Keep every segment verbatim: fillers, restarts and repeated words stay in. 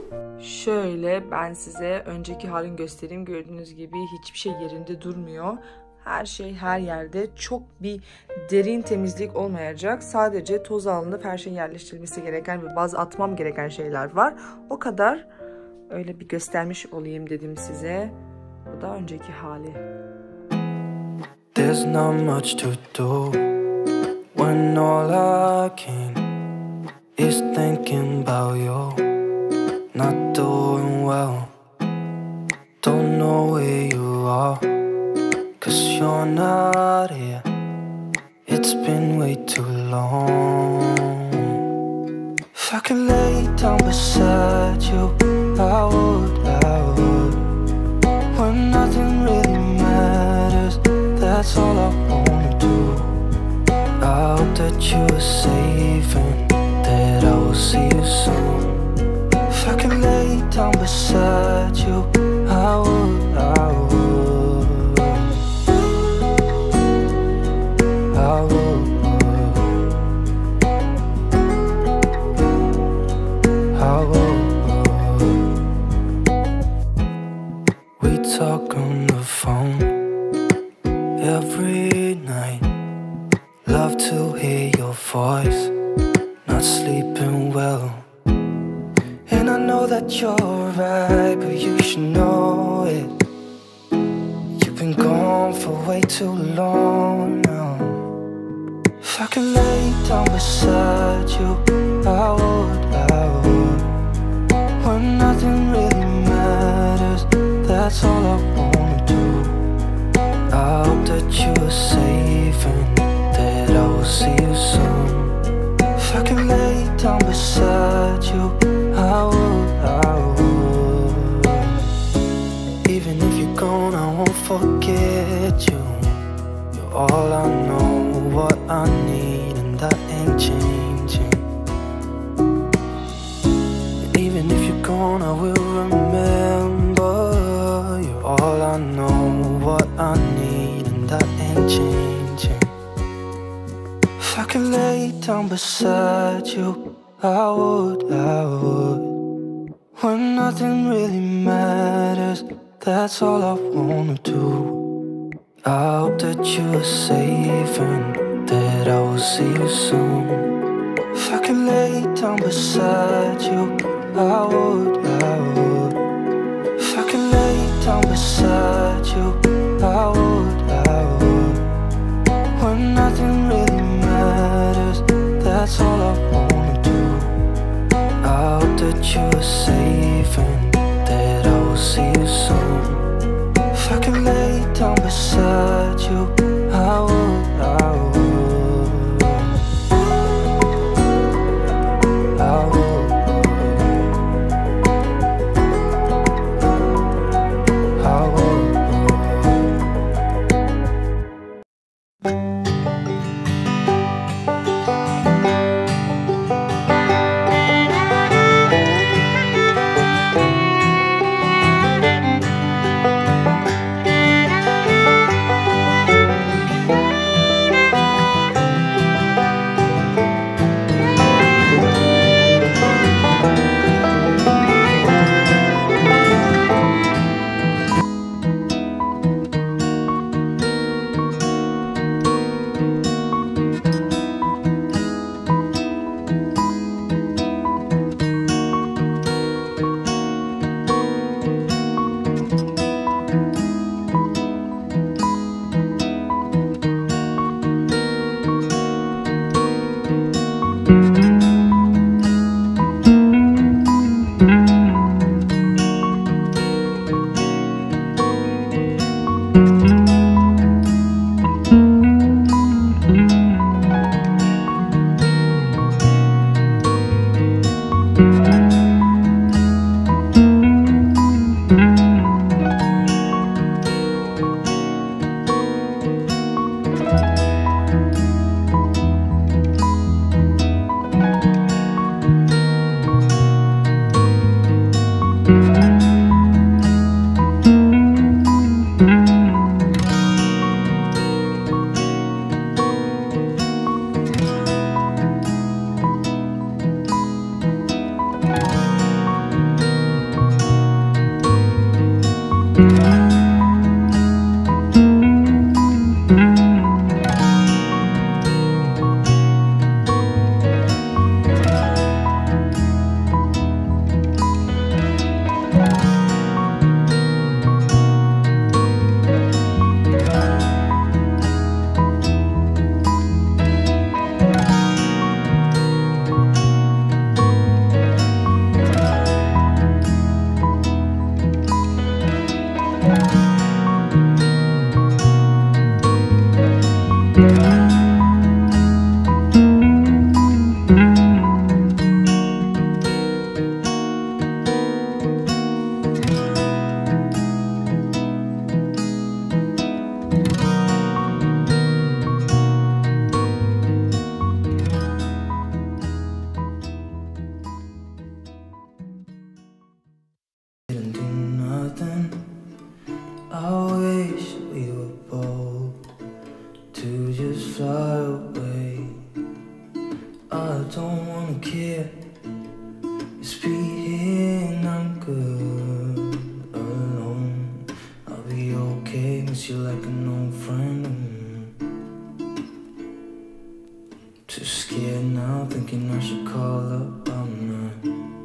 Şöyle ben size önceki halini göstereyim. Gördüğünüz gibi hiçbir şey yerinde durmuyor. Her şey her yerde. Çok bir derin temizlik olmayacak. Sadece toz alınıp her şeyin yerleştirilmesi gereken ve bazı atmam gereken şeyler var. O kadar. Öyle bir göstermiş olayım dedim size. Bu da önceki hali. There's not much to do when all I can is thinking about you. Not doing well, don't know where you are, 'cause you're not here. It's been way too long. If I could lay down beside you, I would, I would. When nothing really matters, that's all I wanna do. I hope that you are safe and that I will see you soon. If I could lay down beside you, I would, I would, I would, I would. We talk on the phone every night. Love to hear your voice. Not sleeping well. And I know that you're right, but you should know it. You've been gone for way too long now. If I could lay down beside you, I would, I would. When nothing really matters, that's all I wanna do. I hope that you are safe and that I will see you soon. If I could lay down beside you, I would, I would. Even if you're gone, I won't forget you. You're all I know, what I need, and that ain't changing. And even if you're gone, I will remember. You're all I know, what I need, and that ain't changing. If I could lay down beside you, I would, I would. When nothing really matters, that's all I wanna do. I hope that you are safe and that I will see you soon. If I could lay down beside you, I would, I would. If I could lay down beside you, I would, I would. When nothing really matters, that's all I wanna do. I hope that you are safe and that I will see you soon. If I could lay down beside you, I would, I would, I would, I would. didn't do nothing. I wish we were bold to just fly away. I don't wanna care. Just be here and I'm good alone. I'll be okay, miss you like an old friend. Too scared now, thinking I should call up all night.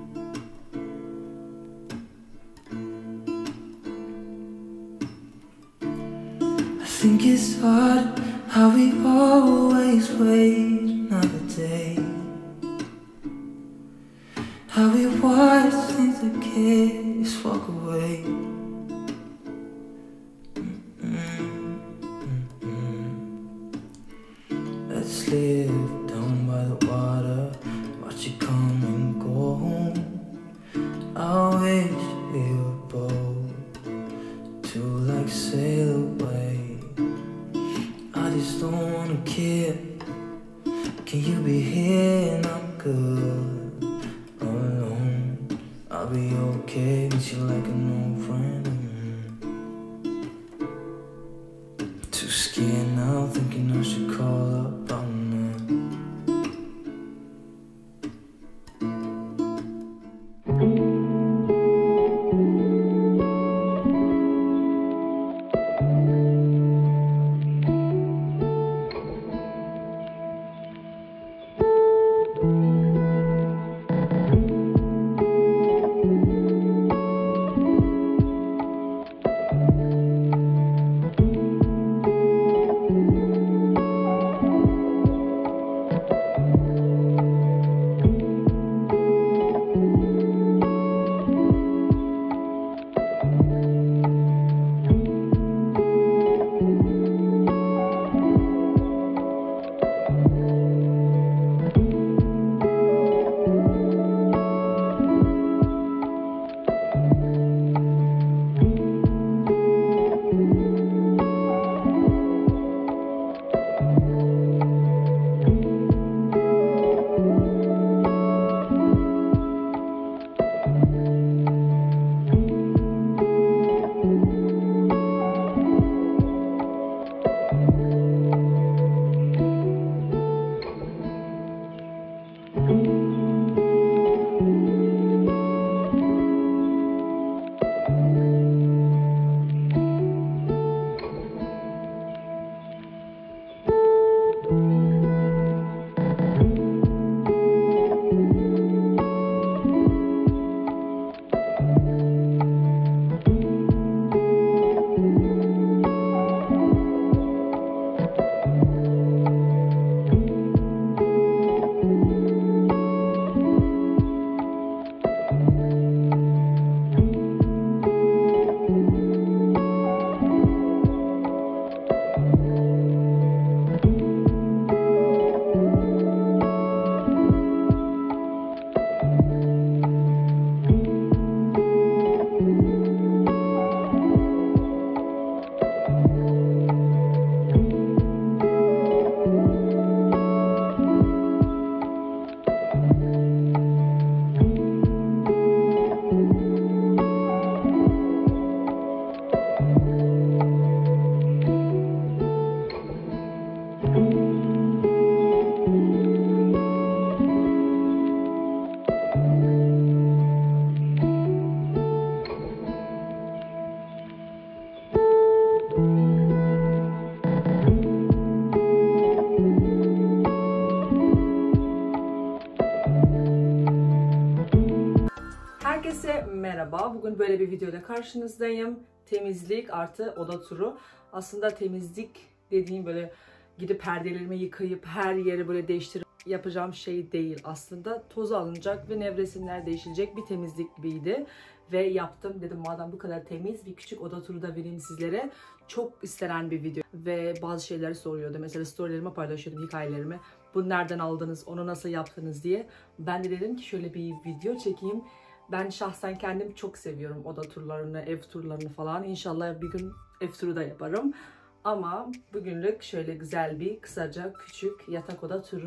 I think it's hard how we always wait another day. How we watch things that kids walk away. Mm-mm, mm-mm. Let's live down by the water, watch it come and go home. I wish we were bold to like sail away. I just don't wanna care. Can you be here and I'm good alone? I'll be okay, miss you like an old friend. Too scared now, thinking I should call up all night. Herkese merhaba. Bugün böyle bir videoda karşınızdayım. Temizlik artı oda turu. Aslında temizlik dediğim böyle gidip perdelerimi yıkayıp her yeri böyle değiştirip yapacağım şey değil. Aslında toz alınacak ve nevresimler değişilecek bir temizlik gibiydi. Ve yaptım. Dedim madem bu kadar temiz bir küçük oda turu da vereyim sizlere. Çok istenen bir video. Ve bazı şeyleri soruyordu. Mesela storylerime paylaşıyordum, hikayelerimi. Bunu nereden aldınız, onu nasıl yaptınız diye. Ben de dedim ki şöyle bir video çekeyim. Ben şahsen kendim çok seviyorum oda turlarını, ev turlarını falan. İnşallah bir gün ev turu da yaparım. Ama bugünlük şöyle güzel bir kısaca küçük yatak oda turu.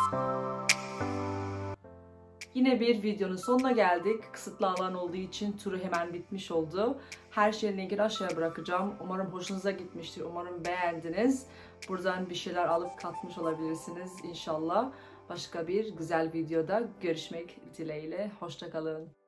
Yine bir videonun sonuna geldik. Kısıtlı alan olduğu için turu hemen bitmiş oldu. Her şeyin linkini aşağıya bırakacağım. Umarım hoşunuza gitmiştir. Umarım beğendiniz. Buradan bir şeyler alıp katmış olabilirsiniz inşallah. Başka bir güzel videoda görüşmek dileğiyle. Hoşça kalın.